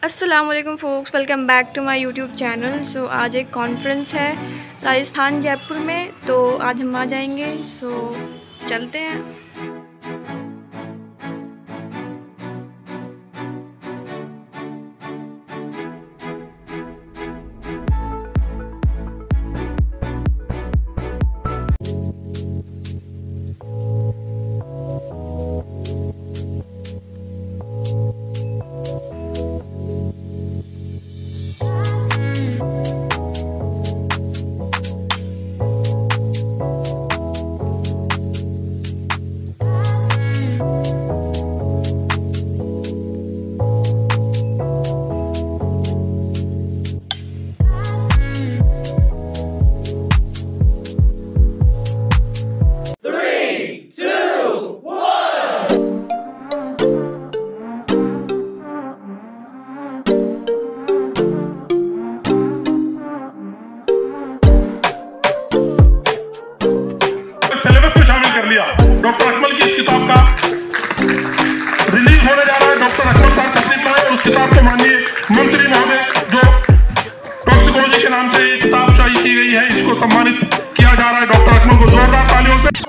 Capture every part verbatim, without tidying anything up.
अस्सलाम वालेकुम folks, welcome back to my YouTube channel. So आज एक कॉन्फ्रेंस है राजस्थान जयपुर में, तो आज हम आ जाएंगे। सो so, चलते हैं। डॉक्टर अकमल की इस किताब का रिलीज होने जा रहा है। डॉक्टर अकमल साहब तशरीफ लाए और उस किताब को माननीय मंत्री महोदय जो टॉक्सिकोलॉजी के नाम से ये किताब जारी की गई है, इसको सम्मानित किया जा रहा है। डॉक्टर अकमल को जोरदार तालियों से।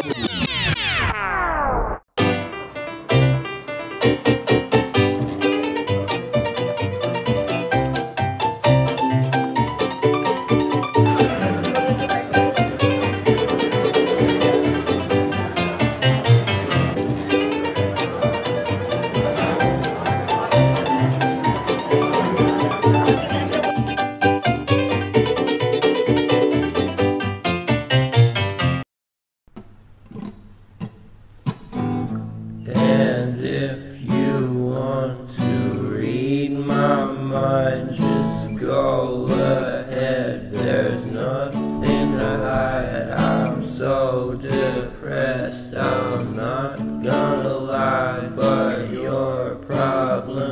And if you want to read my mind, just go ahead. There's nothing to hide. I'm so depressed, I'm not gonna lie, but your problem